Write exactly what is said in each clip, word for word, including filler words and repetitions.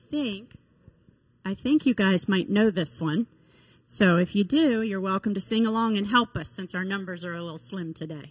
think, I think you guys might know this one. So if you do, you're welcome to sing along and help us since our numbers are a little slim today.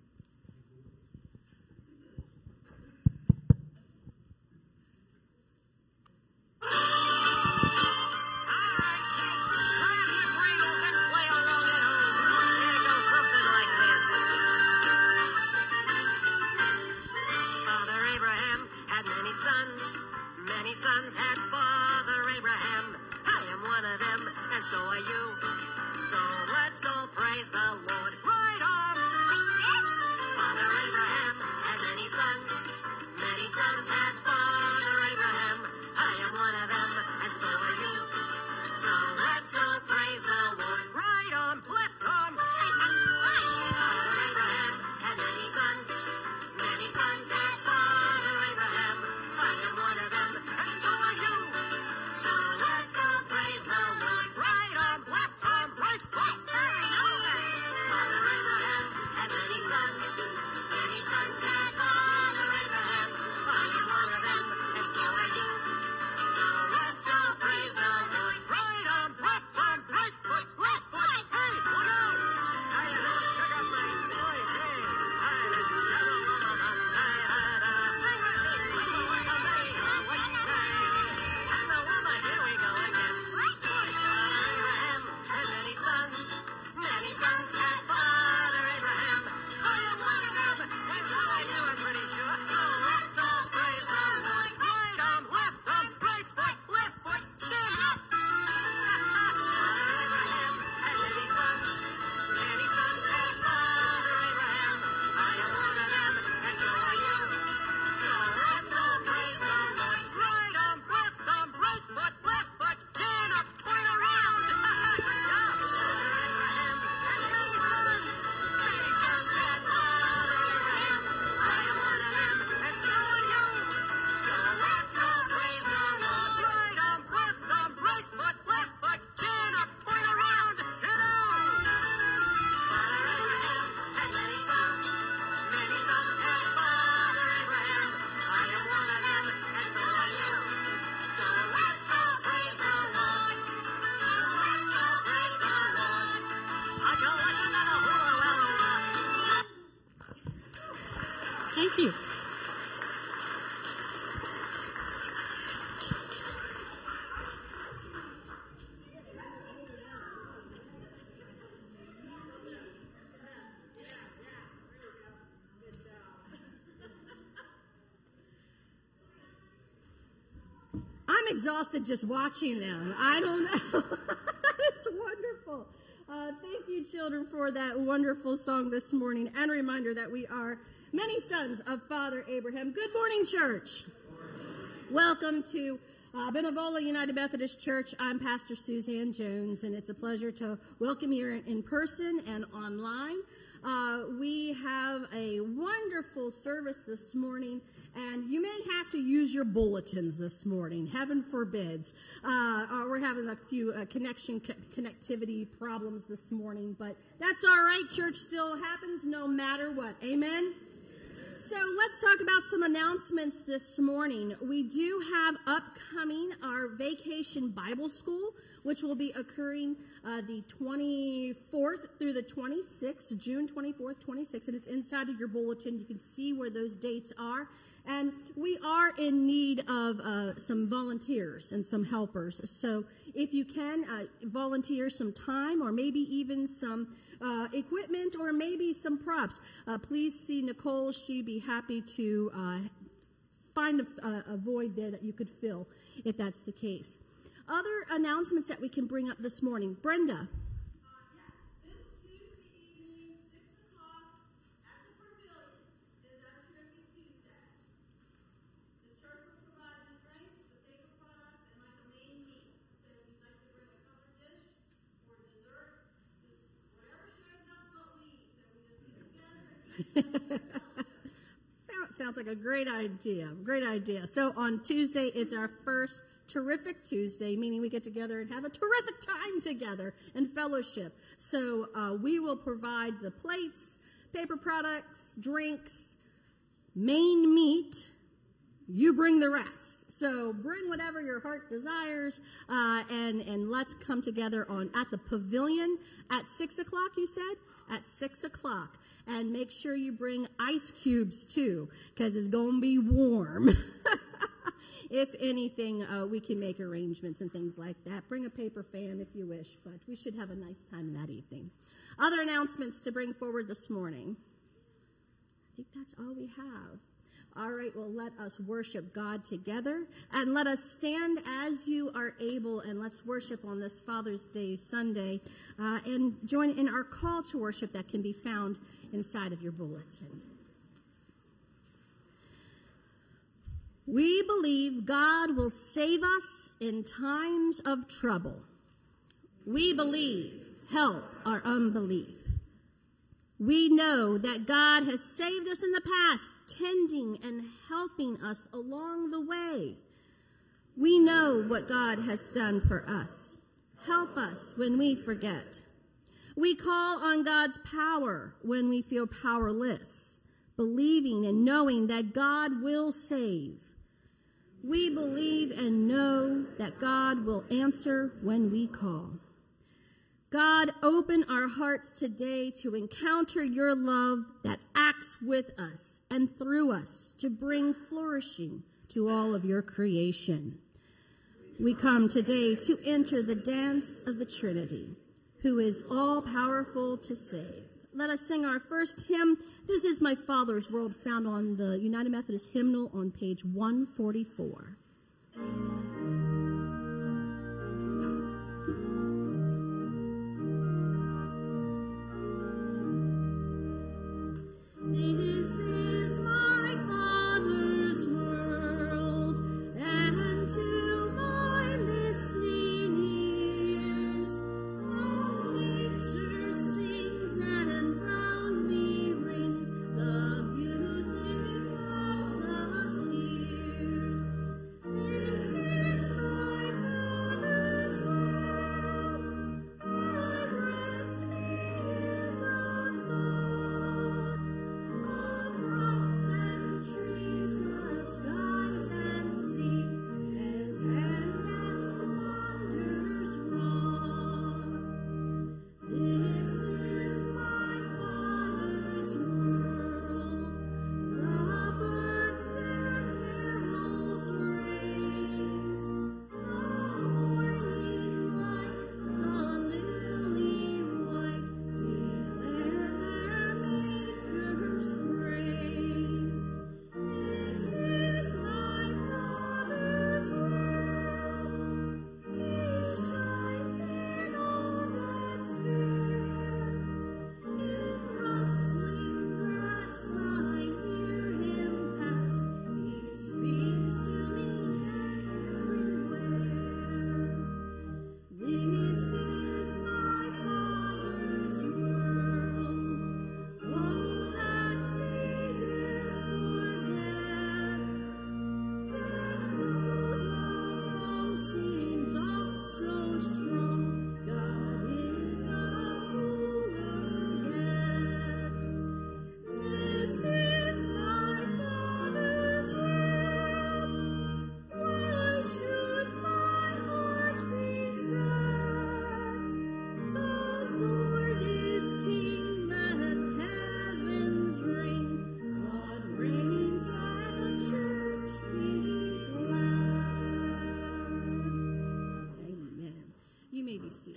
Thank you. I'm exhausted just watching them. I don't know. It's wonderful. Uh, thank you, children, for that wonderful song this morning, and a reminder that we are many sons of Father Abraham. Good morning, church. Good morning. Welcome to uh, Benevola United Methodist Church. I'm Pastor Suzanne Jones, and it's a pleasure to welcome you in, in person and online. Uh, we have a wonderful service this morning, and you may have to use your bulletins this morning. Heaven forbids. Uh, uh, we're having a few uh, connection co- connectivity problems this morning, but that's all right. Church still happens no matter what. Amen? So let's talk about some announcements this morning. We do have upcoming our Vacation Bible School, which will be occurring uh, the twenty-fourth through the twenty-sixth, June twenty-fourth, twenty-sixth, and it's inside of your bulletin. You can see where those dates are. And we are in need of uh, some volunteers and some helpers. So if you can uh, volunteer some time or maybe even some uh, equipment or maybe some props, uh, please see Nicole. She'd be happy to uh, find a, a void there that you could fill if that's the case. Other announcements that we can bring up this morning. Brenda. Sounds like a great idea. Great idea. So on Tuesday, it's our first Terrific Tuesday, meaning we get together and have a terrific time together and fellowship. So uh, we will provide the plates, paper products, drinks, main meat. you bring the rest. So bring whatever your heart desires, uh, and, and let's come together on at the pavilion at six o'clock, you said? At six o'clock. And make sure you bring ice cubes, too, because it's going to be warm. If anything, uh, we can make arrangements and things like that. Bring a paper fan if you wish, but we should have a nice time that evening. Other announcements to bring forward this morning. I think that's all we have. All right, well, let us worship God together, and let us stand as you are able, and let's worship on this Father's Day Sunday, uh, and join in our call to worship that can be found inside of your bulletin. We believe God will save us in times of trouble. We believe, help our unbelief. We know that God has saved us in the past, tending and helping us along the way. We know what God has done for us. Help us when we forget. We call on God's power when we feel powerless, believing and knowing that God will save. We believe and know that God will answer when we call. God, open our hearts today to encounter your love that acts with us and through us to bring flourishing to all of your creation. We come today to enter the dance of the Trinity, who is all-powerful to save. Let us sing our first hymn. This is My Father's World, found on the United Methodist Hymnal on page one forty-four. This is my Father's world, and to my listening ears, all nature sings and round me rings the music of the spheres. This is my Father's world, I rest me in the thought of rocks and trees, of skies and seas, as hand and wonders wrought. This is my Father's world. The birds their carols raise, the morning light, the lily white, declare their Maker's praise. This is my Father's world. He shines in all the sphere. In rustling grass I hear him pass. He speaks to me everywhere. This is my Father's world. Won't let me here forget. And though the wrong seems oft so strong, God is the ruler yet. This is my Father's world. Why should my heart be sad? The Lord is King, let heavens ring. God reigns, let the church be glad. Amen. You may be seated.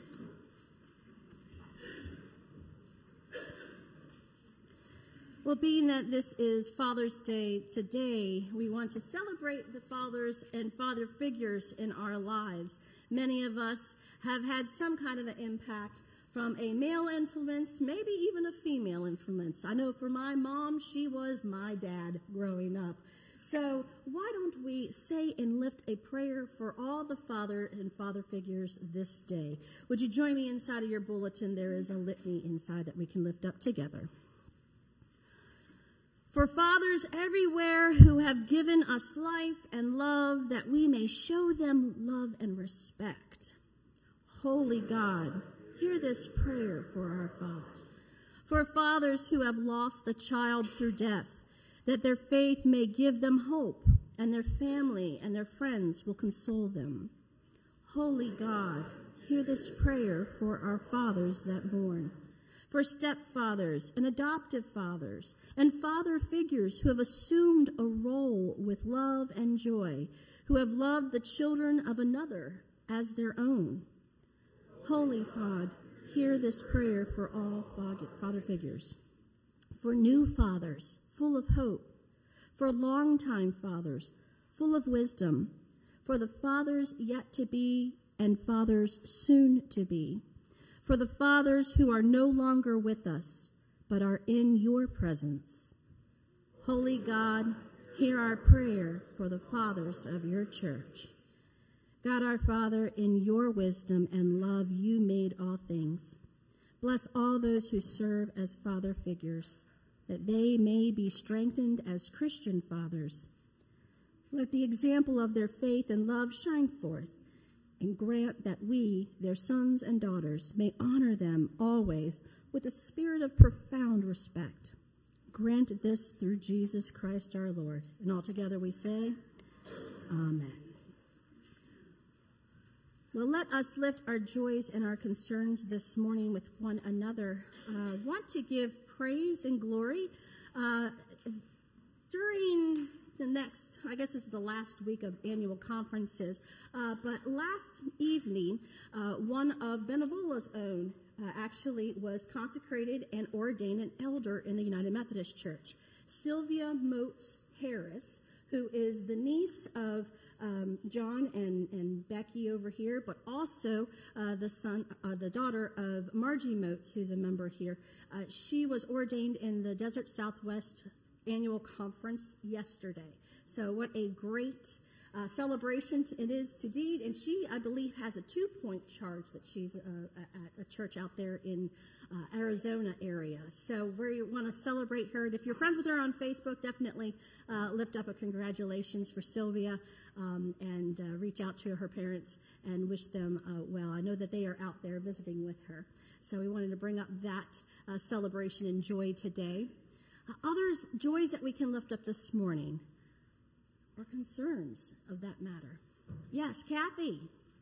Well, being that this is Father's Day today, we want to celebrate the fathers and father figures in our lives. Many of us have had some kind of an impact from a male influence, maybe even a female influence. I know for my mom, she was my dad growing up. So why don't we say and lift a prayer for all the father and father figures this day? Would you join me inside of your bulletin? There is a litany inside that we can lift up together. For fathers everywhere who have given us life and love, that we may show them love and respect. Holy God, hear this prayer for our fathers. For fathers who have lost a child through death, that their faith may give them hope and their family and their friends will console them. Holy God, hear this prayer for our fathers that mourn, for stepfathers and adoptive fathers and father figures who have assumed a role with love and joy, who have loved the children of another as their own. Holy God, hear this prayer for all father figures, for new fathers full of hope, for longtime fathers full of wisdom, for the fathers yet to be and fathers soon to be, for the fathers who are no longer with us but are in your presence. Holy God, hear our prayer for the fathers of your church. God our Father, in your wisdom and love you made all things. Bless all those who serve as father figures, that they may be strengthened as Christian fathers. Let the example of their faith and love shine forth, and grant that we, their sons and daughters, may honor them always with a spirit of profound respect. Grant this through Jesus Christ our Lord. And all together we say, Amen. Well, let us lift our joys and our concerns this morning with one another. I uh, want to give praise and glory uh, during the next, I guess this is the last week of annual conferences, uh, but last evening, uh, one of Benevola's own uh, actually was consecrated and ordained an elder in the United Methodist Church. Sylvia Motes Harris, who is the niece of um, John and, and Becky over here, but also uh, the son, uh, the daughter of Margie Motes, who's a member here. Uh, she was ordained in the Desert Southwest annual conference yesterday. So what a great uh, celebration it is to deed. And she, I believe, has a two-point charge that she's uh, at a church out there in uh, Arizona area. So we want to celebrate her. And if you're friends with her on Facebook, definitely uh, lift up a congratulations for Sylvia um, and uh, reach out to her parents and wish them uh, well. I know that they are out there visiting with her. So we wanted to bring up that uh, celebration and joy today. Others, joys that we can lift up this morning, or concerns of that matter. Yes, Kathy.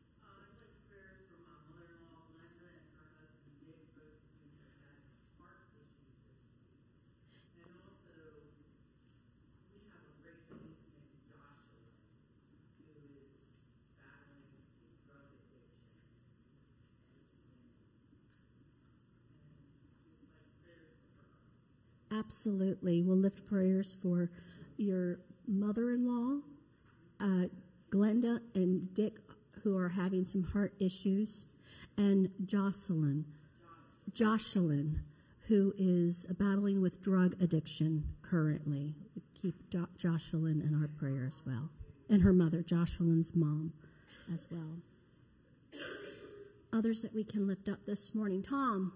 Absolutely. We'll lift prayers for your mother-in-law, uh, Glenda and Dick, who are having some heart issues, and Jocelyn, Jocelyn, who is battling with drug addiction currently. We keep jo- Jocelyn in our prayer as well, and her mother, Jocelyn's mom, as well. Others that we can lift up this morning. Tom.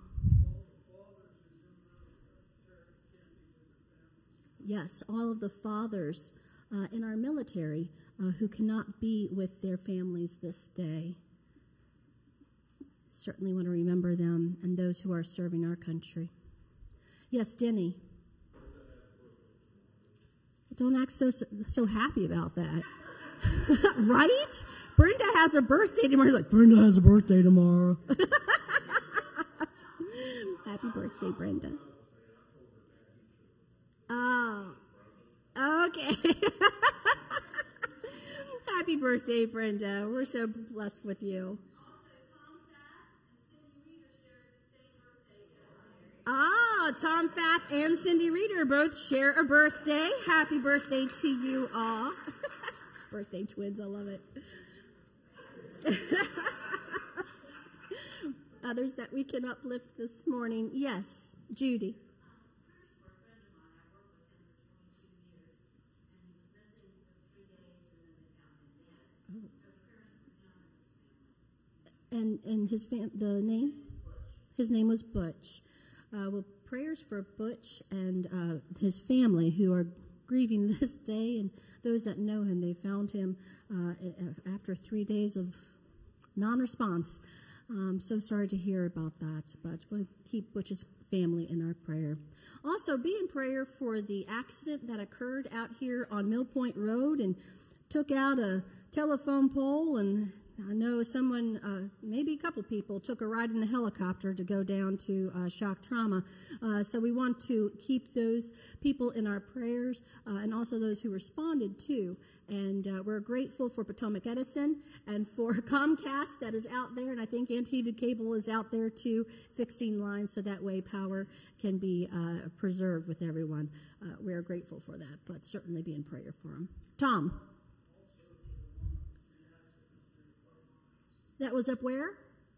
Yes, all of the fathers uh, in our military uh, who cannot be with their families this day. Certainly want to remember them and those who are serving our country. Yes, Denny. Don't act so so happy about that. Right? Brenda has a birthday tomorrow. You're like, Brenda has a birthday tomorrow. Happy birthday, Brenda. Oh, okay. Happy birthday, Brenda. We're so blessed with you. Ah, Tom Fath and Cindy Reeder both share a birthday. Happy birthday to you all. Birthday twins, I love it. Others that we can uplift this morning. Yes, Judy. And and his fam- the name? His name was Butch. Uh, well, prayers for Butch and uh, his family who are grieving this day, and those that know him. They found him uh, after three days of non-response. I'm so sorry to hear about that, but we'll keep Butch's family in our prayer. Also, be in prayer for the accident that occurred out here on Mill Point Road and took out a telephone pole, and I know someone, uh, maybe a couple people, took a ride in a helicopter to go down to uh, shock trauma. Uh, so we want to keep those people in our prayers uh, and also those who responded too. And uh, we're grateful for Potomac Edison and for Comcast that is out there. And I think Antietam Cable is out there too, fixing lines so that way power can be uh, preserved with everyone. Uh, we are grateful for that, but certainly be in prayer for them. Tom. That was up where?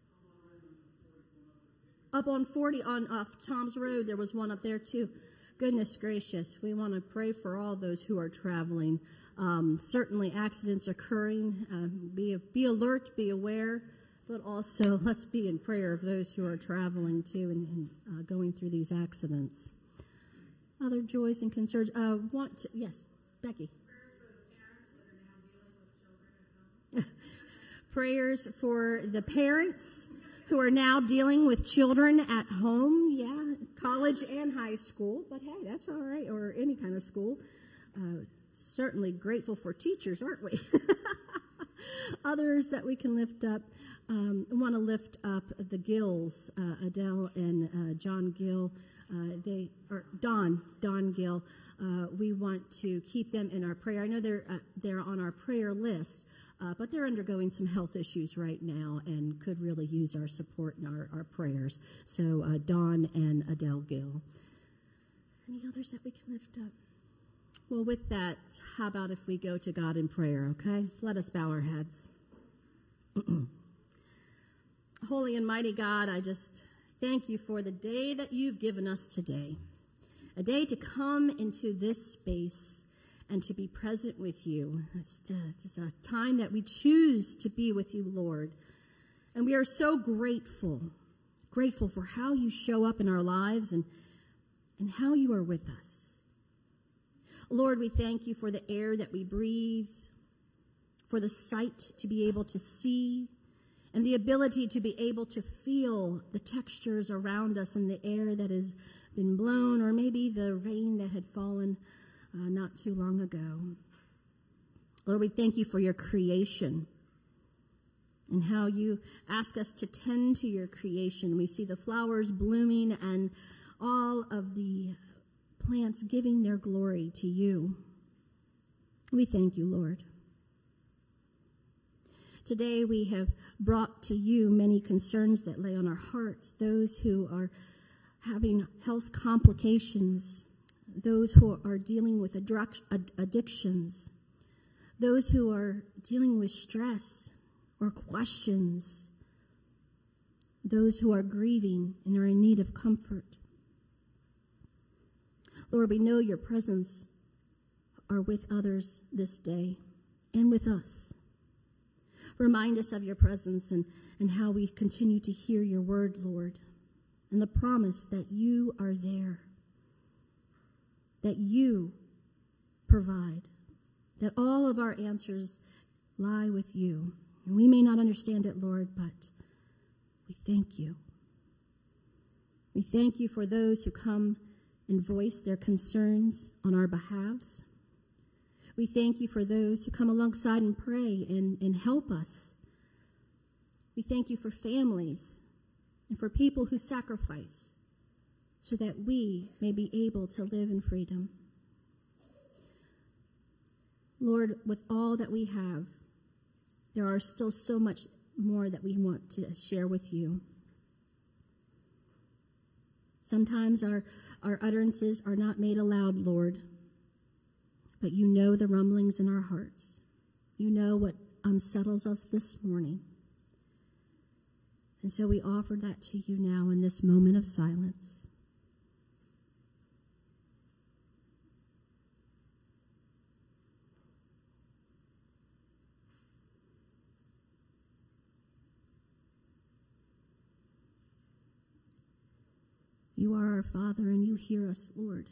Up on forty on off Tom's Road. There was one up there too. Goodness gracious. We want to pray for all those who are traveling. Um, certainly accidents occurring. Uh, be, be alert, be aware, but also let's be in prayer of those who are traveling too and, and uh, going through these accidents. Other joys and concerns. Uh, want to, yes, Becky. Prayers for the parents who are now dealing with children at home, yeah, college and high school, but hey, that's all right, or any kind of school. Uh, certainly grateful for teachers, aren't we? Others that we can lift up, um, want to lift up the Gills, uh, Adele and uh, John Gill, uh, they, or Don, Don Gill. Uh, we want to keep them in our prayer. I know they're, uh, they're on our prayer list. Uh, but they're undergoing some health issues right now and could really use our support and our, our prayers. So uh, Dawn and Adele Gill. Any others that we can lift up? Well, with that, how about if we go to God in prayer, okay? Let us bow our heads. Holy and mighty God, I just thank you for the day that you've given us today. A day to come into this space and to be present with you. It's, it's a time that we choose to be with you, Lord. And we are so grateful, grateful for how you show up in our lives and, and how you are with us. Lord, we thank you for the air that we breathe, for the sight to be able to see, and the ability to be able to feel the textures around us and the air that has been blown, or maybe the rain that had fallen Uh, not too long ago. Lord, we thank you for your creation and how you ask us to tend to your creation. We see the flowers blooming and all of the plants giving their glory to you. We thank you, Lord. Today we have brought to you many concerns that lay on our hearts, those who are having health complications, those who are dealing with addictions, those who are dealing with stress or questions, those who are grieving and are in need of comfort. Lord, we know your presence are with others this day and with us. Remind us of your presence and, and how we continue to hear your word, Lord, and the promise that you are there, that you provide, that all of our answers lie with you. And we may not understand it, Lord, but we thank you. We thank you for those who come and voice their concerns on our behalves. We thank you for those who come alongside and pray and, and help us. We thank you for families and for people who sacrifice so that we may be able to live in freedom. Lord, with all that we have, there are still so much more that we want to share with you. Sometimes our, our utterances are not made aloud, Lord, but you know the rumblings in our hearts. You know what unsettles us this morning. And so we offer that to you now in this moment of silence. You are our Father, and you hear us, Lord.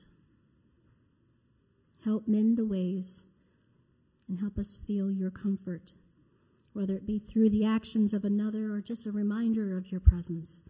Help mend the ways and help us feel your comfort whether it be through the actions of another or just a reminder of your presence.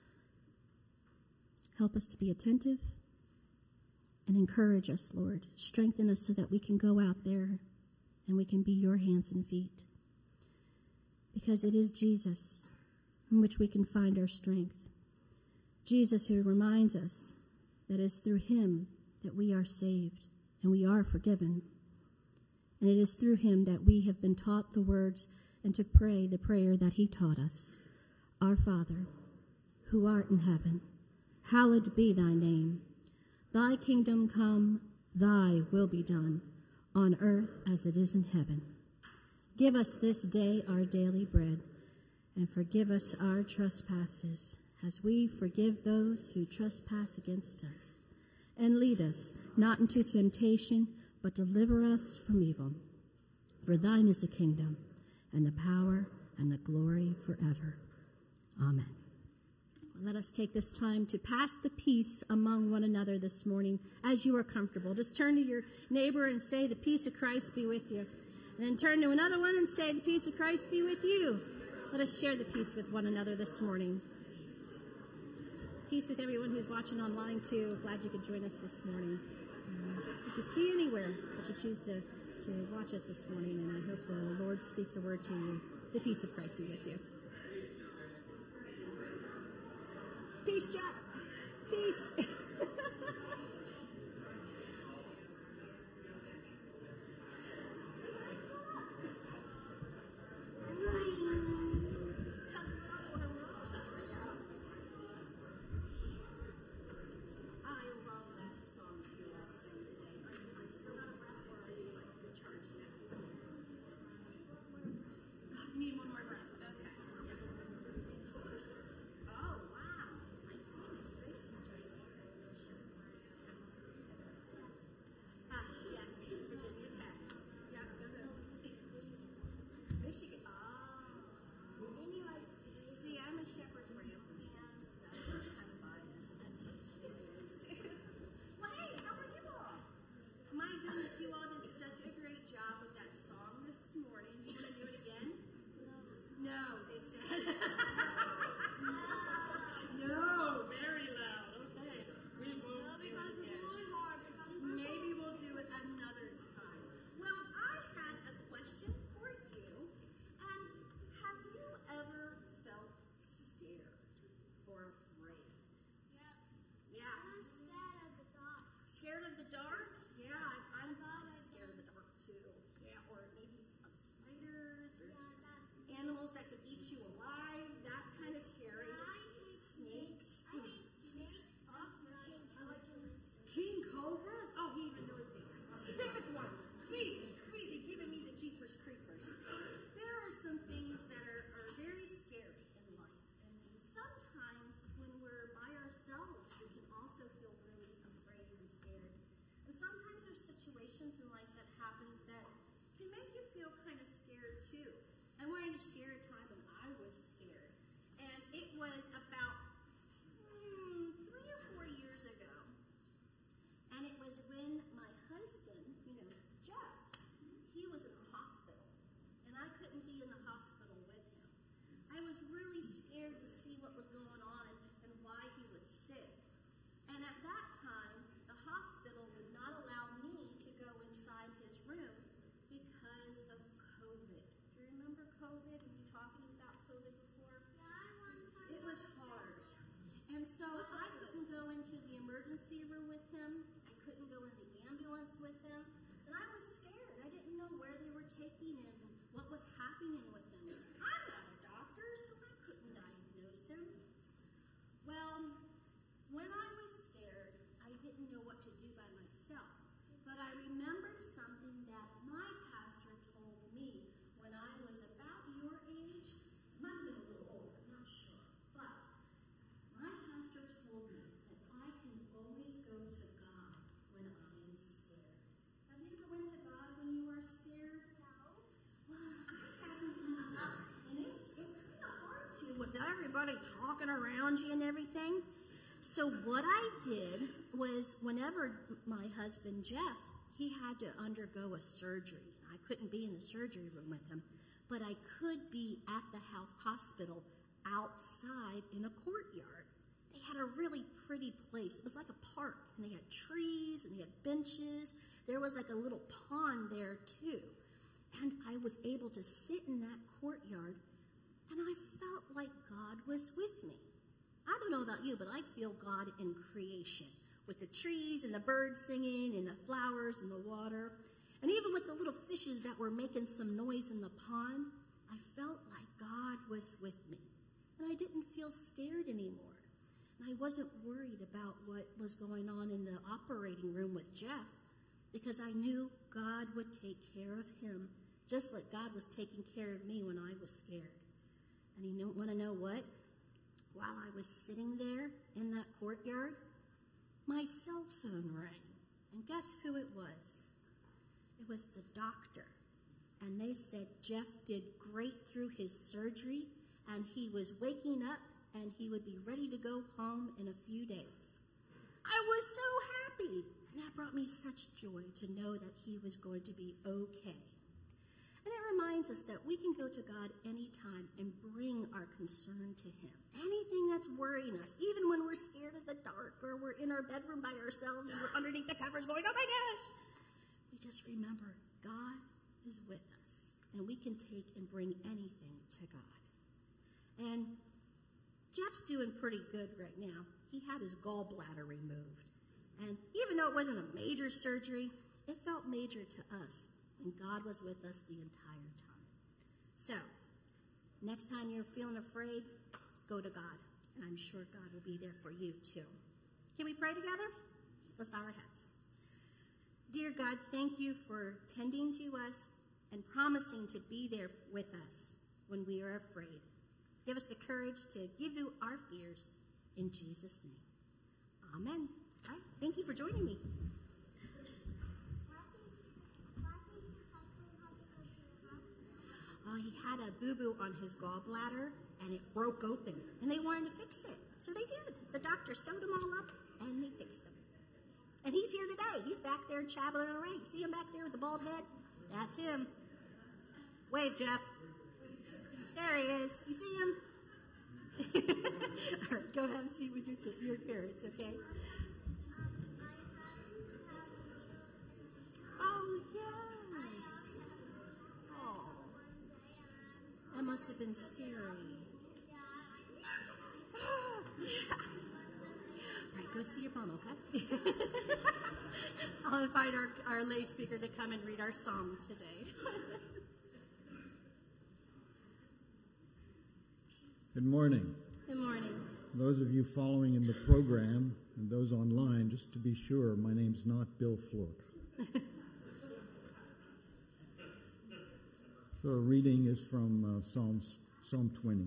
Help us to be attentive and encourage us, Lord. Strengthen us so that we can go out there and we can be your hands and feet. Because it is Jesus in which we can find our strength. Jesus who reminds us that it's through him that we are saved and we are forgiven. And it is through him that we have been taught the words and to pray the prayer that he taught us. Our Father, who art in heaven, hallowed be thy name. Thy kingdom come, thy will be done, on earth as it is in heaven. Give us this day our daily bread, and forgive us our trespasses, as we forgive those who trespass against us. And lead us not into temptation, but deliver us from evil. For thine is the kingdom, and the power, and the glory forever. Amen. Let us take this time to pass the peace among one another this morning as you are comfortable. Just turn to your neighbor and say, the peace of Christ be with you. And then turn to another one and say, the peace of Christ be with you. Let us share the peace with one another this morning. Peace with everyone who's watching online too. Glad you could join us this morning. Um, just be anywhere that you choose to, to watch us this morning, and I hope the Lord speaks a word to you. The peace of Christ be with you. Peace, Jack. Peace. Scared of the dark? Yeah, I'm scared of the dark too. Yeah, or maybe some spiders or animals that could eat you alive. That's kind of scary. Snakes. King cobras? Oh, he even knows these specific ones. Crazy, crazy, giving me the jeepers creepers. There are some things that are, are very scary in life. And sometimes when we're by ourselves, we can also feel really afraid and scared. And sometimes there's situations in life that happens that can make you feel kind of scared too. I wanted to share a time when I was scared. And it was about hmm, three or four years ago. And it was when my husband, you know, Jeff, he was in the hospital. And I couldn't be in the hospital with him. I was really scared to see what was going on and, and why he was sick. And at that time, the hospital would not allow me to go inside his room because of COVID. Do you remember COVID? Were you talking about COVID before? It was hard. And so I couldn't go into the emergency room with him. I couldn't go in the ambulance with him. And I was scared. I didn't know where they were taking him and what was happening with him. I'm not a doctor, so I couldn't diagnose him. Well, when I was scared, I didn't know what to do by myself. But I remembered something that my pastor told me when I was about your age. Might have been a little older, I'm not sure. But my pastor told me that I can always go to God when I am scared. Have you ever went to God when you were scared? No. Well, I haven't either. And it's, it's kind of hard to with everybody talking around you and everything. So what I did was whenever my husband, Jeff, he had to undergo a surgery. I couldn't be in the surgery room with him. but I could be at the house hospital outside in a courtyard. They had a really pretty place. It was like a park, and they had trees, and they had benches. There was like a little pond there, too. And I was able to sit in that courtyard, and I felt like God was with me. I don't know about you, but I feel God in creation, with the trees and the birds singing and the flowers and the water. And even with the little fishes that were making some noise in the pond, I felt like God was with me. And I didn't feel scared anymore. And I wasn't worried about what was going on in the operating room with Jeff, because I knew God would take care of him, just like God was taking care of me when I was scared. And you want to know what? While I was sitting there in that courtyard, my cell phone rang. And guess who it was? It was the doctor. And they said Jeff did great through his surgery, and he was waking up, and he would be ready to go home in a few days. I was so happy, and that brought me such joy to know that he was going to be okay. And it reminds us that we can go to God anytime and bring our concern to him. Anything that's worrying us, even when we're scared of the dark, or we're in our bedroom by ourselves and we're underneath the covers going, oh my gosh, we just remember God is with us, and we can take and bring anything to God. And Jeff's doing pretty good right now. He had his gallbladder removed. And even though it wasn't a major surgery, it felt major to us. And God was with us the entire time. So, next time you're feeling afraid, go to God. And I'm sure God will be there for you too. Can we pray together? Let's bow our heads. Dear God, thank you for tending to us and promising to be there with us when we are afraid. Give us the courage to give you our fears in Jesus' name. Amen. All right. Thank you for joining me. Uh, he had a boo-boo on his gallbladder, and it broke open, and they wanted to fix it. So they did. The doctor sewed them all up, and they fixed them. And he's here today. He's back there chabbling away. See him back there with the bald head? That's him. Wave, Jeff. There he is. You see him? All right, go have a seat with your, your parents, okay? Oh, yes. Oh. That must have been scary. Yeah. All right, go see your mom, okay? I'll invite our, our lay speaker to come and read our psalm today. Good morning. Good morning. Those of you following in the program and those online, just to be sure, my name's not Bill Flook. So the reading is from uh, Psalms, Psalm twenty.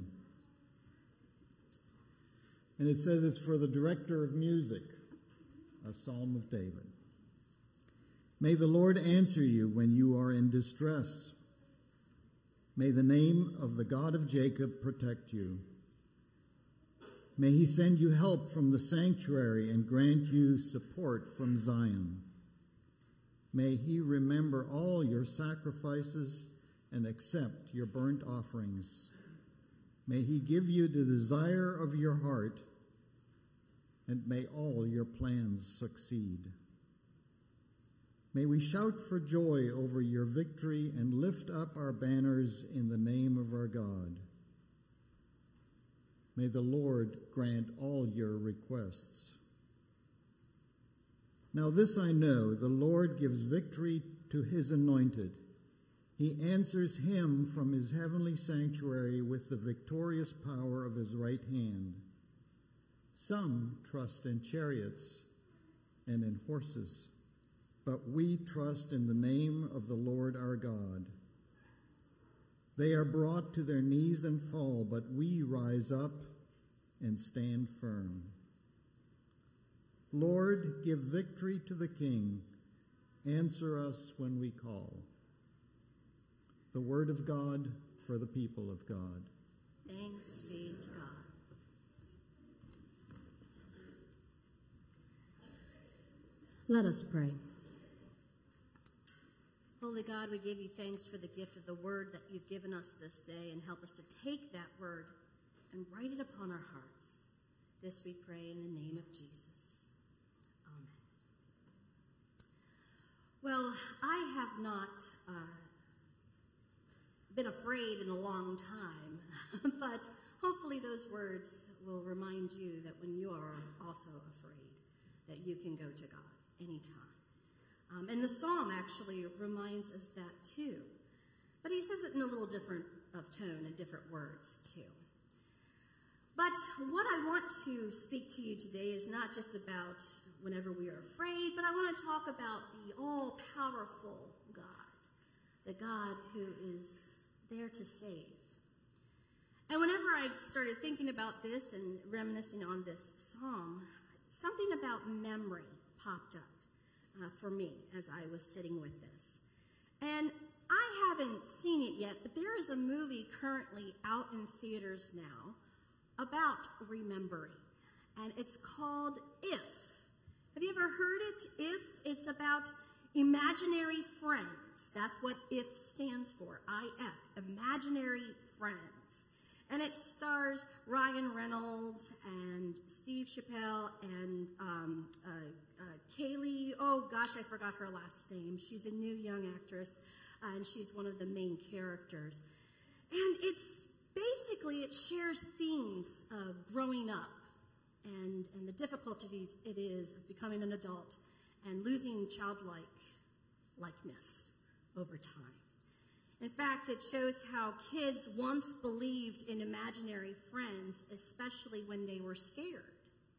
And it says it's for the director of music, a psalm of David. May the Lord answer you when you are in distress. May the name of the God of Jacob protect you. May he send you help from the sanctuary and grant you support from Zion. May he remember all your sacrifices and accept your burnt offerings. May he give you the desire of your heart, and may all your plans succeed. May we shout for joy over your victory and lift up our banners in the name of our God. May the Lord grant all your requests. Now this I know, the Lord gives victory to his anointed. He answers him from his heavenly sanctuary with the victorious power of his right hand. Some trust in chariots and in horses, but we trust in the name of the Lord our God. They are brought to their knees and fall, but we rise up and stand firm. Lord, give victory to the King. Answer us when we call. The word of God for the people of God. Thanks be to God. Let us pray. Holy God, we give you thanks for the gift of the word that you've given us this day, and help us to take that word and write it upon our hearts. This we pray in the name of Jesus. Amen. Well, I have not uh, been afraid in a long time, but hopefully those words will remind you that when you are also afraid, that you can go to God anytime. Um, and the psalm actually reminds us that too. But he says it in a little different of tone and different words too. But what I want to speak to you today is not just about whenever we are afraid, but I want to talk about the all-powerful God, the God who is there to save. And whenever I started thinking about this and reminiscing on this psalm, something about memory popped up. Uh, for me as I was sitting with this. And I haven't seen it yet, but there is a movie currently out in theaters now about remembering. And it's called If. Have you ever heard it? If. It's about imaginary friends. That's what If stands for. I F. Imaginary friends. And it stars Ryan Reynolds and Steve Chappelle and um, uh, uh, Kaylee, oh gosh, I forgot her last name. She's a new young actress, uh, and she's one of the main characters. And it's basically, it shares themes of growing up and, and the difficulties it is of becoming an adult and losing childlike likeness over time. In fact, it shows how kids once believed in imaginary friends, especially when they were scared.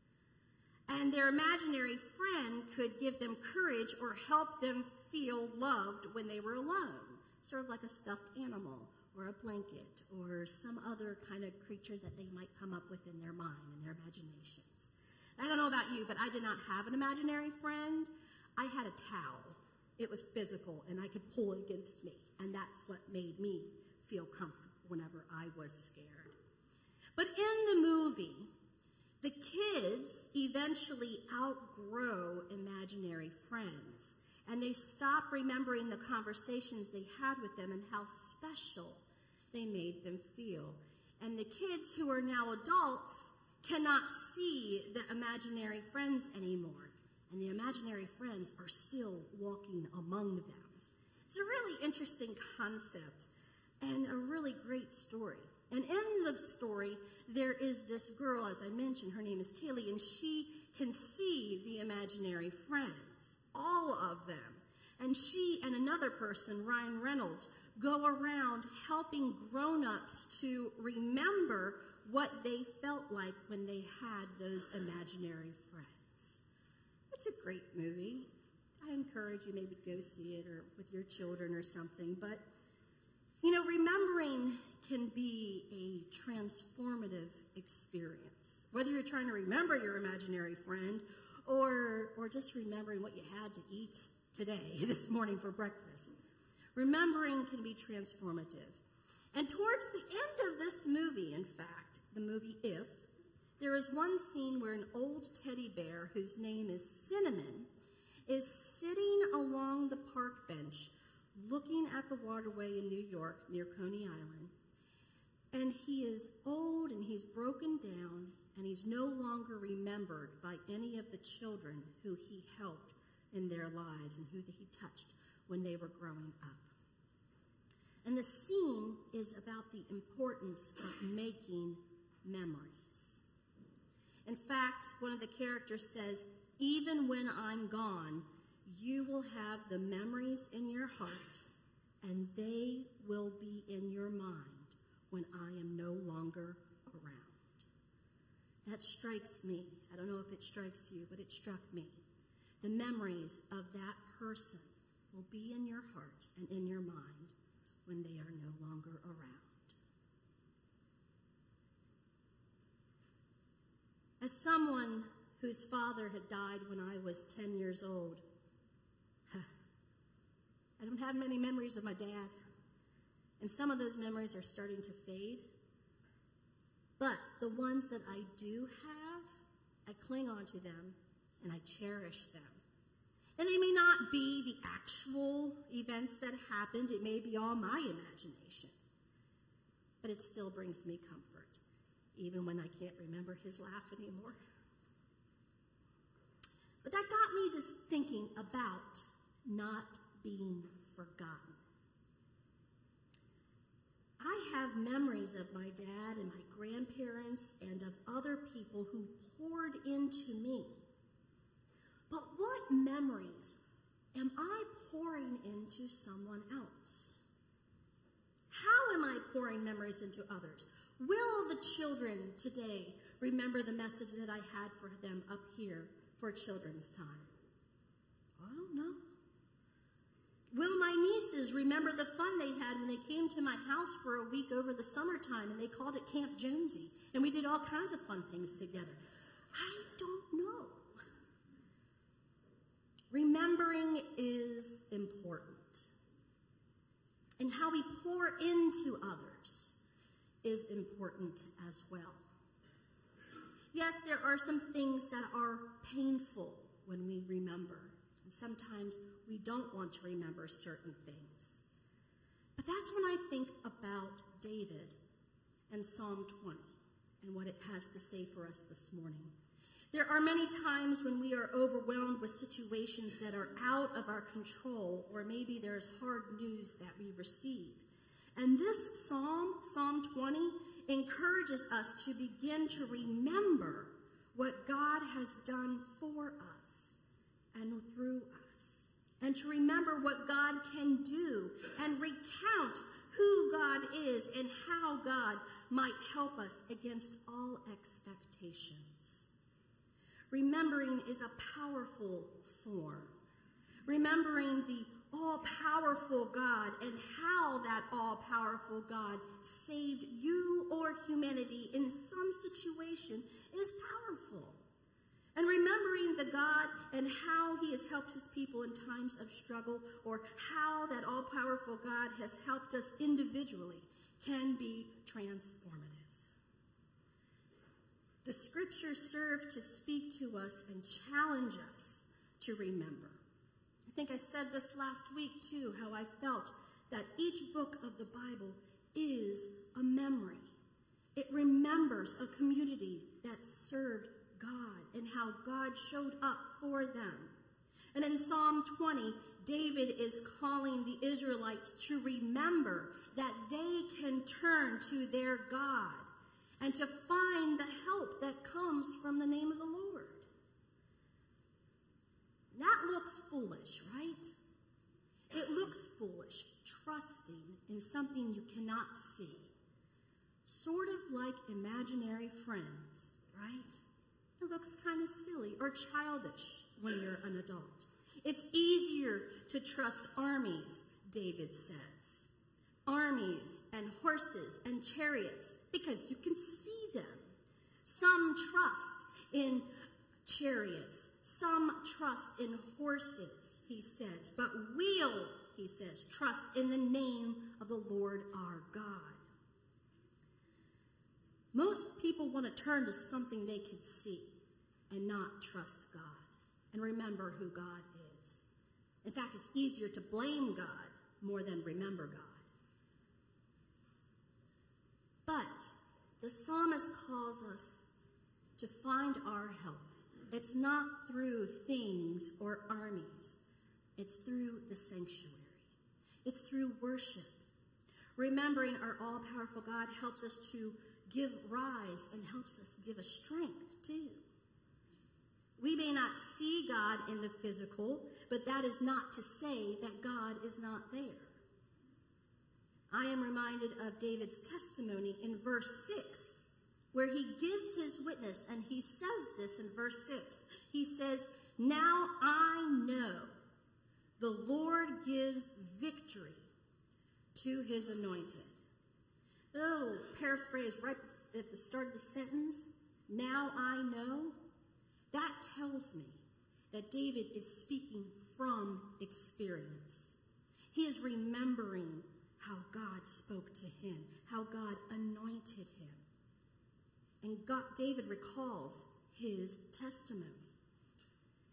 And their imaginary friend could give them courage or help them feel loved when they were alone, sort of like a stuffed animal or a blanket or some other kind of creature that they might come up with in their mind and their imaginations. I don't know about you, but I did not have an imaginary friend. I had a towel. It was physical, and I could pull it against me, and that's what made me feel comfortable whenever I was scared. But in the movie, the kids eventually outgrow imaginary friends, and they stop remembering the conversations they had with them and how special they made them feel. And the kids who are now adults cannot see the imaginary friends anymore. And the imaginary friends are still walking among them. It's a really interesting concept and a really great story. And in the story, there is this girl, as I mentioned, her name is Kaylee, and she can see the imaginary friends, all of them. And she and another person, Ryan Reynolds, go around helping grown-ups to remember what they felt like when they had those imaginary friends. It's a great movie. I encourage you maybe to go see it or with your children or something. But, you know, remembering can be a transformative experience. Whether you're trying to remember your imaginary friend or, or just remembering what you had to eat today, this morning for breakfast. Remembering can be transformative. And towards the end of this movie, in fact, the movie If, there is one scene where an old teddy bear, whose name is Cinnamon, is sitting along the park bench looking at the waterway in New York near Coney Island. And he is old and he's broken down and he's no longer remembered by any of the children who he helped in their lives and who he touched when they were growing up. And the scene is about the importance of making memories. In fact, one of the characters says, even when I'm gone, you will have the memories in your heart, and they will be in your mind when I am no longer around. That strikes me. I don't know if it strikes you, but it struck me. The memories of that person will be in your heart and in your mind when they are no longer around. As someone whose father had died when I was ten years old, I don't have many memories of my dad, and some of those memories are starting to fade. But the ones that I do have, I cling on to them, and I cherish them. And they may not be the actual events that happened. It may be all my imagination. But it still brings me comfort, even when I can't remember his laugh anymore. But that got me to thinking about not being forgotten. I have memories of my dad and my grandparents and of other people who poured into me. But what memories am I pouring into someone else? How am I pouring memories into others? Will the children today remember the message that I had for them up here for Children's Time? I don't know. Will my nieces remember the fun they had when they came to my house for a week over the summertime and they called it Camp Jonesy and we did all kinds of fun things together? I don't know. Remembering is important. And how we pour into others is important as well. Yes, there are some things that are painful when we remember. And sometimes we don't want to remember certain things. But that's when I think about David and Psalm twenty and what it has to say for us this morning. There are many times when we are overwhelmed with situations that are out of our control, or maybe there's hard news that we receive. And this psalm, Psalm twenty, encourages us to begin to remember what God has done for us and through us, and to remember what God can do and recount who God is and how God might help us against all expectations. Remembering is a powerful form. Remembering the all-powerful God and how that all-powerful God saved you or humanity in some situation is powerful. And remembering the God and how he has helped his people in times of struggle, or how that all-powerful God has helped us individually, can be transformative. The scriptures serve to speak to us and challenge us to remember. I think I said this last week too, how I felt that each book of the Bible is a memory. It remembers a community that served God and how God showed up for them. And in Psalm twenty, David is calling the Israelites to remember that they can turn to their God and to find the help that comes from the name of the Lord. That looks foolish, right? It looks foolish, trusting in something you cannot see. Sort of like imaginary friends, right? It looks kind of silly or childish when you're an adult. It's easier to trust armies, David says. Armies and horses and chariots, because you can see them. Some trust in chariots, some trust in horses, he says. But we'll, he says, trust in the name of the Lord our God. Most people want to turn to something they can see and not trust God and remember who God is. In fact, it's easier to blame God more than remember God. But the psalmist calls us to find our help. It's not through things or armies. It's through the sanctuary. It's through worship. Remembering our all-powerful God helps us to give rise and helps us give us strength too. We may not see God in the physical, but that is not to say that God is not there. I am reminded of David's testimony in verse six, where he gives his witness, and he says this in verse six. He says, "Now I know the Lord gives victory to his anointed." A little paraphrase right at the start of the sentence, "Now I know," that tells me that David is speaking from experience. He is remembering how God spoke to him, how God anointed him. And God, David recalls his testimony.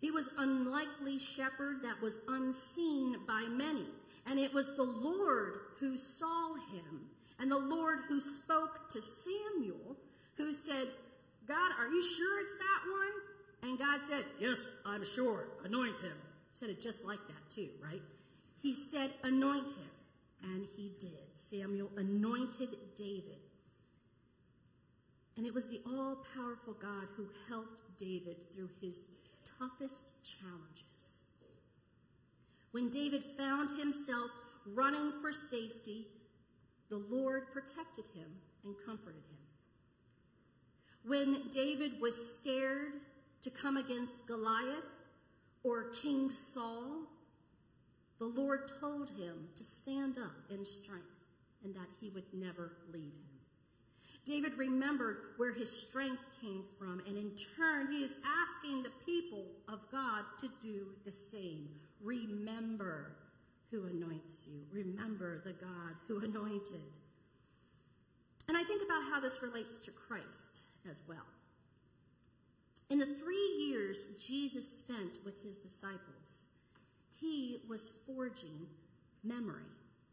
He was unlikely shepherd that was unseen by many. And it was the Lord who saw him, and the Lord who spoke to Samuel, who said, God, are you sure it's that one? And God said, yes, I'm sure. Anoint him. He said it just like that too, right? He said, anoint him. And he did. Samuel anointed David. And it was the all-powerful God who helped David through his toughest challenges. When David found himself running for safety, the Lord protected him and comforted him. When David was scared to come against Goliath or King Saul, the Lord told him to stand up in strength and that he would never leave him. David remembered where his strength came from, and in turn, he is asking the people of God to do the same. Remember who anoints you. Remember the God who anointed. And I think about how this relates to Christ as well. In the three years Jesus spent with his disciples, he was forging memory.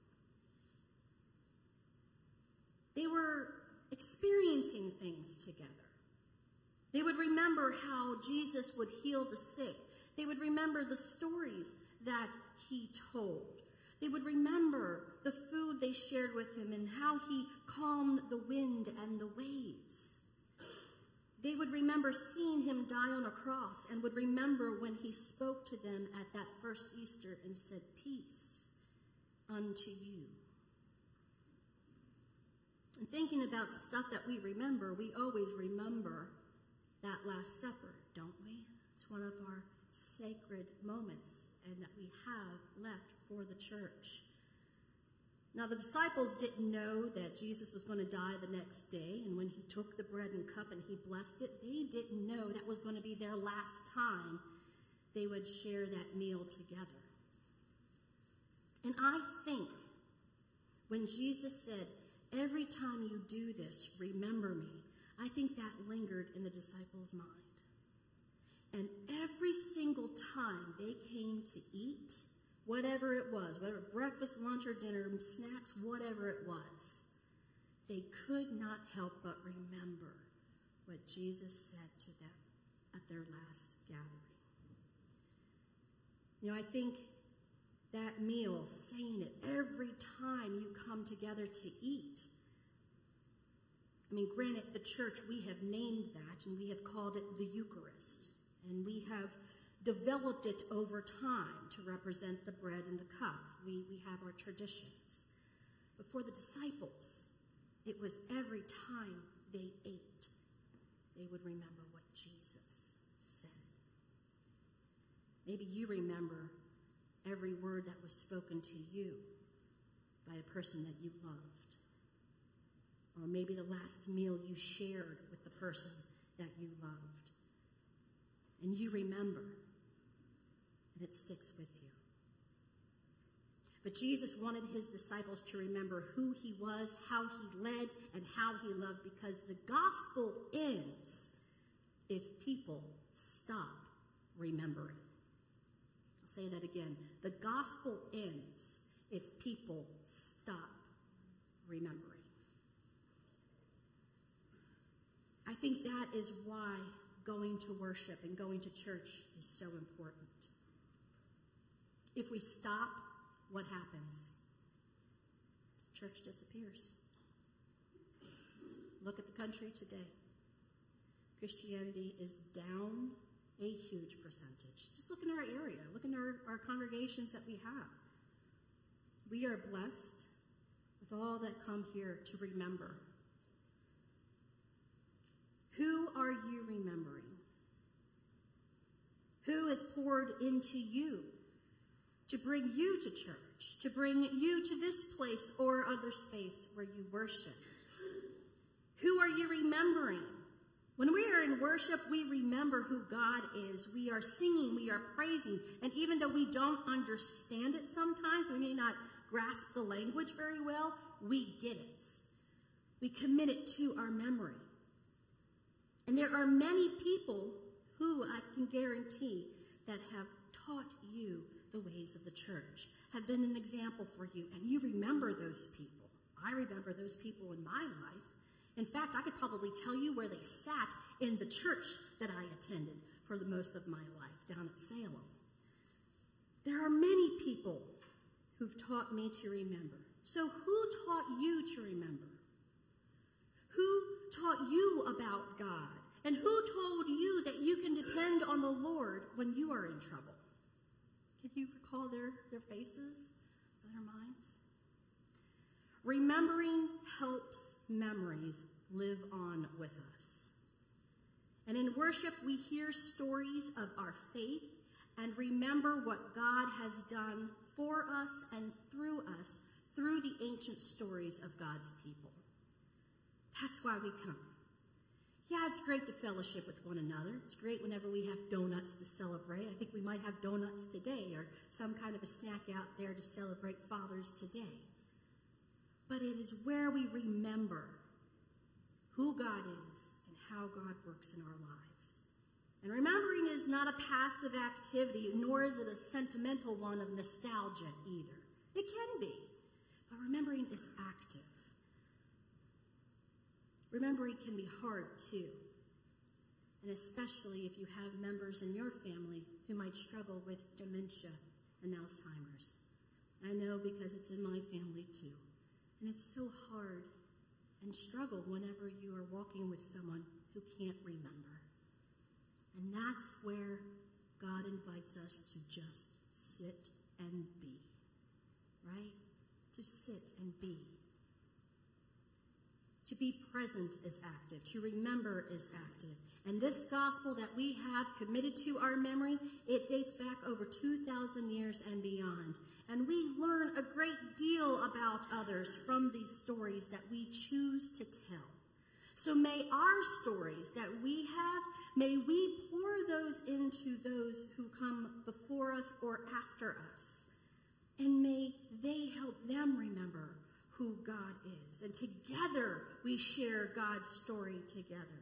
They were experiencing things together. They would remember how Jesus would heal the sick. They would remember the stories that he told. They would remember the food they shared with him and how he calmed the wind and the waves. They would remember seeing him die on a cross and would remember when he spoke to them at that first Easter and said, peace unto you. And thinking about stuff that we remember, we always remember that Last Supper, don't we? It's one of our sacred moments and that we have left for the church. Now, the disciples didn't know that Jesus was going to die the next day, and when he took the bread and cup and he blessed it, they didn't know that was going to be their last time they would share that meal together. And I think when Jesus said, every time you do this, remember me, I think that lingered in the disciples' mind. And every single time they came to eat, whatever it was, whether breakfast, lunch, or dinner, snacks, whatever it was, they could not help but remember what Jesus said to them at their last gathering. You know, I think that meal, saying it every time you come together to eat. I mean, granted, the church, we have named that, and we have called it the Eucharist. And we have developed it over time to represent the bread and the cup. We, we have our traditions. But for the disciples, it was every time they ate, they would remember what Jesus said. Maybe you remember every word that was spoken to you by a person that you loved. Or maybe the last meal you shared with the person that you loved. And you remember, and it sticks with you. But Jesus wanted his disciples to remember who he was, how he led, and how he loved, because the gospel ends if people stop remembering. I'll say that again. The gospel ends if people stop remembering. I think that is why going to worship and going to church is so important. If we stop, what happens? Church disappears. Look at the country today. Christianity is down a huge percentage. Just look in our area. Look in our, our congregations that we have. We are blessed with all that come here to remember. Who are you remembering? Who has poured into you to bring you to church, to bring you to this place or other space where you worship? Who are you remembering? When we are in worship, we remember who God is. We are singing, we are praising, and even though we don't understand it sometimes, we may not grasp the language very well, we get it. We commit it to our memory. And there are many people who, I can guarantee, that have taught you the ways of the church, have been an example for you, and you remember those people. I remember those people in my life. In fact, I could probably tell you where they sat in the church that I attended for the most of my life down at Salem. There are many people who've taught me to remember. So who taught you to remember? Who taught you about God? And who told you that you can depend on the Lord when you are in trouble? Can you recall their, their faces, their minds? Remembering helps memories live on with us. And in worship, we hear stories of our faith and remember what God has done for us and through us through the ancient stories of God's people. That's why we come. Yeah, it's great to fellowship with one another. It's great whenever we have donuts to celebrate. I think we might have donuts today or some kind of a snack out there to celebrate Father's today. But it is where we remember who God is and how God works in our lives. And remembering is not a passive activity, nor is it a sentimental one of nostalgia either. It can be, but remembering is active. Remembering can be hard too, and especially if you have members in your family who might struggle with dementia and Alzheimer's. I know because it's in my family too, and it's so hard and struggle whenever you are walking with someone who can't remember. And that's where God invites us to just sit and be, right? To sit and be. To be present is active. To remember is active. And this gospel that we have committed to our memory, it dates back over two thousand years and beyond. And we learn a great deal about others from these stories that we choose to tell. So may our stories that we have, may we pour those into those who come before us or after us. And may they help them remember who God is. And together we share God's story together.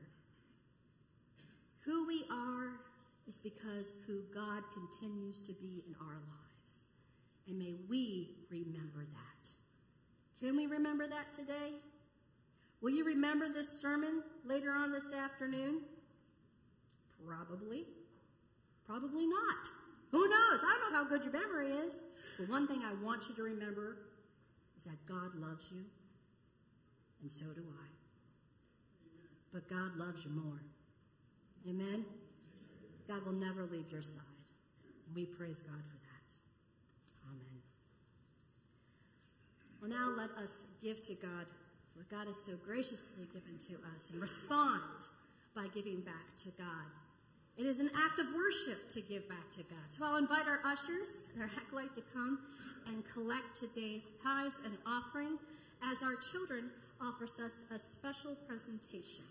Who we are is because who God continues to be in our lives. And may we remember that. Can we remember that today? Will you remember this sermon later on this afternoon? Probably. Probably not. Who knows? I don't know how good your memory is. But one thing I want you to remember is that God loves you, and so do I. But God loves you more. Amen? God will never leave your side. And we praise God for that. Amen. Well, now let us give to God what God has so graciously given to us and respond by giving back to God. It is an act of worship to give back to God. So I'll invite our ushers and our acolyte to come and collect today's tithes and offering as our children offers us a special presentation.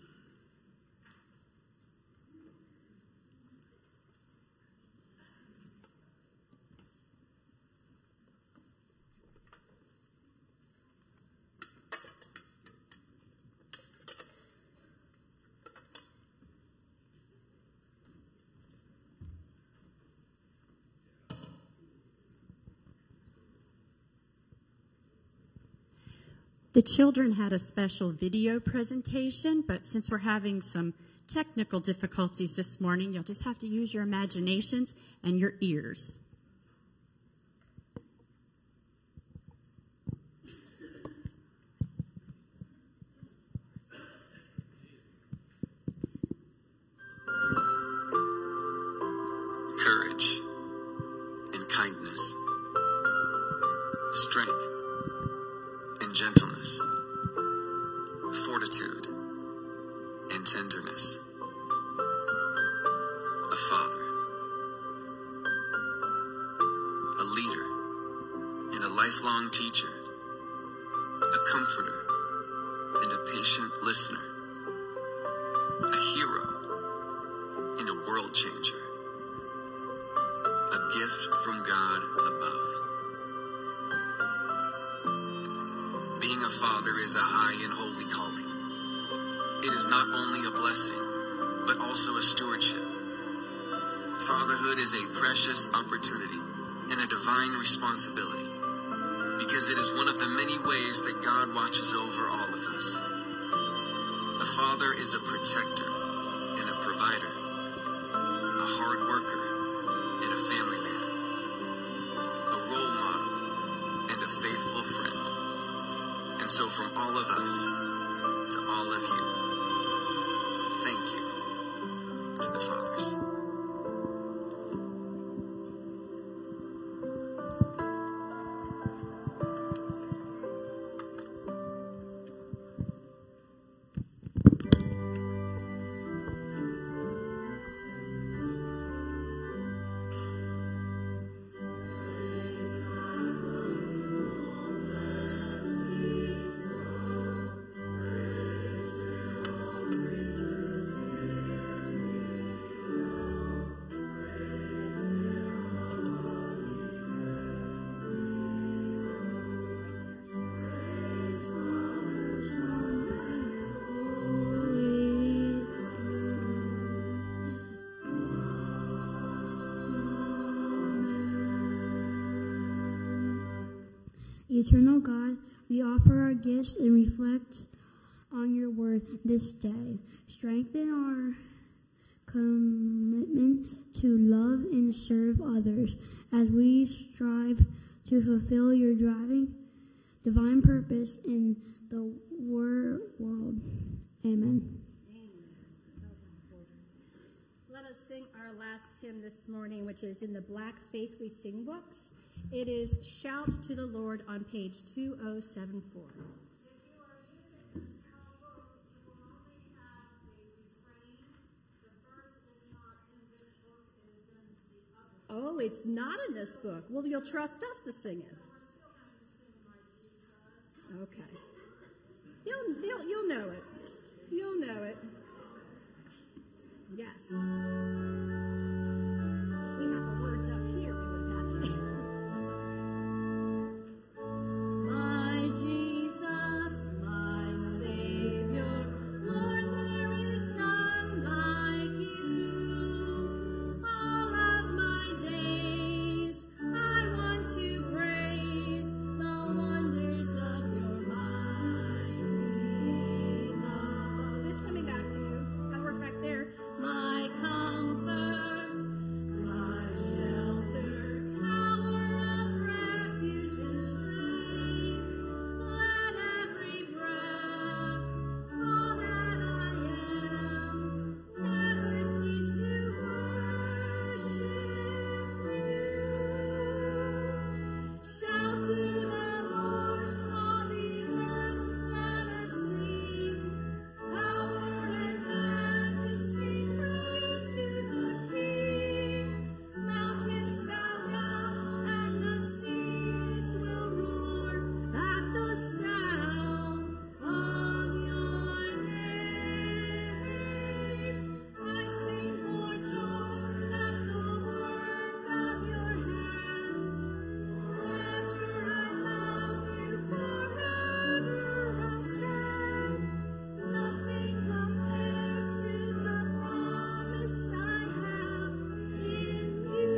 The children had a special video presentation, but since we're having some technical difficulties this morning, you'll just have to use your imaginations and your ears. Courage and kindness, strength and gentleness, fortitude and tenderness. A father, a leader, and a lifelong teacher, a comforter and a patient listener, a hero and a world changer, a gift from God above. Being a father is a high and holy calling. It is not only a blessing, but also a stewardship. Fatherhood is a precious opportunity and a divine responsibility because it is one of the many ways that God watches over all of us. A father is a protector and a provider, a hard worker and a family man, a role model and a faithful friend. And so from all of us to all of you, thank you to the fathers. Eternal God, we offer our gifts and reflect on your word this day. Strengthen our commitment to love and serve others as we strive to fulfill your driving divine purpose in the wor- world. Amen. Let us sing our last hymn this morning, which is in the Black Faith We Sing books. It is Shout to the Lord on page two oh seven four. Oh, it's not in this book. Well, you'll trust us to sing it. Okay. You'll, you'll, you'll know it. You'll know it. Yes. We have the words up here. We would have it. My Jesus, my Savior, Lord, there is none like you. All of my days I want to praise the wonders of your mighty love. It's coming back to you. That works back there. My comfort, my shelter, tower of refuge and strength. Let every breath, all that I am, never cease to worship you. Shout to the Lord, all the earth, let us sing. Power and majesty, praise to the King. Mountains bow down and the seas will roar at the sound of your name. I sing for joy at the work of your hands. Forever I love you, forever I'll stand. Nothing compares to the promise I have in you.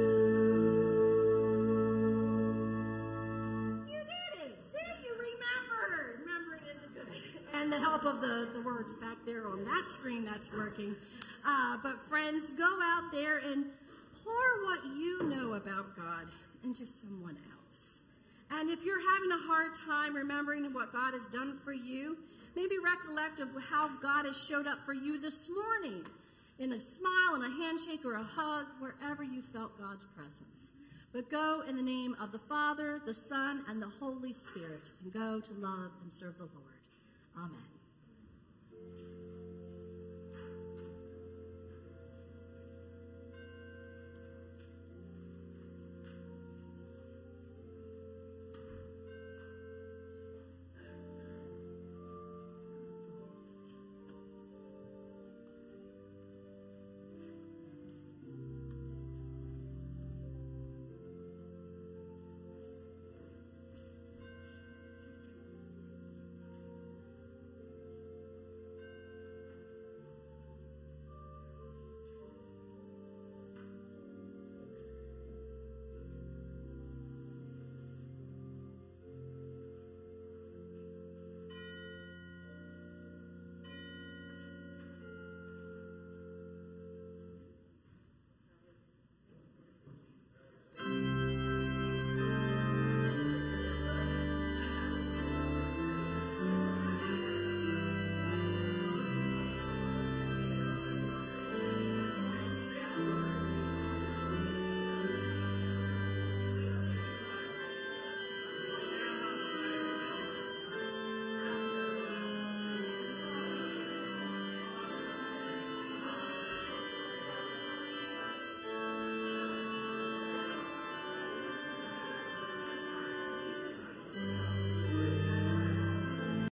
You did it! See, you remembered. Remembering isn't good. And the help of the, the words back there on that screen that's working. Uh, but friends, go out there and pour what you know about God into someone else. And if you're having a hard time remembering what God has done for you, maybe recollect of how God has showed up for you this morning in a smile and a handshake or a hug, wherever you felt God's presence. But go in the name of the Father, the Son, and the Holy Spirit, and go to love and serve the Lord. Amen.